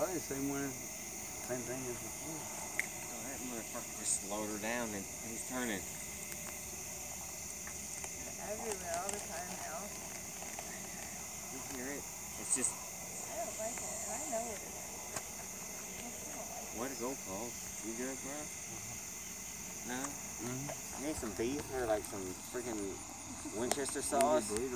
probably the same one, same thing as before. Oh, that motherfucker just slowed her down and he's turning. They're everywhere all the time now. You hear it? It's just. I don't like it, and I know what it is. I still don't like it. Way to go, Paul. You good, bro? No? Mm-hmm. You need some beef or like some freaking Winchester sauce?